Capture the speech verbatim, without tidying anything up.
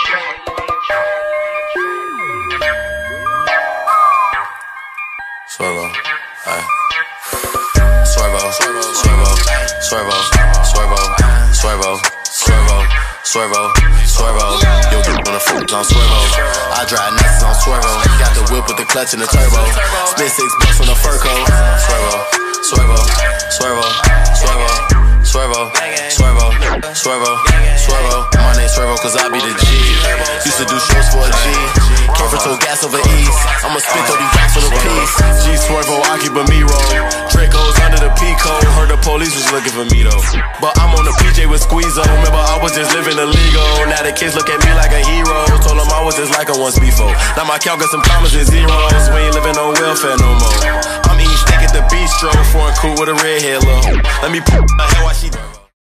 Swervo, ay. Swervo, Swervo, Swervo, Swervo, Swervo, Swervo, Swervo, Swervo, Swervo. Yo, get on the foot on Swervo. I drive Nazis on Swervo. Got the whip with the clutch and the turbo. Spend six bucks on the fur coat. Swervo, Swervo, Swervo, Swervo, Swervo, Swervo, Swervo, Swervo. My name Swervo cause I be the G. Used to do shows for a G. Came from Toe Gas over East. I'ma spit thirty racks on a piece. G Swervo, I keep a me roll. Draco's under the Pico. Heard the police was looking for me though. But I'm on the P J with Squeezo. Remember I was just living illegal. Now the kids look at me like a hero. Told them I was just like I once before. Now my count got some commas and zeros. We ain't living on welfare no more. I'm eating steak at the bistro. Foreign cool with a red halo. Let me put my hair while she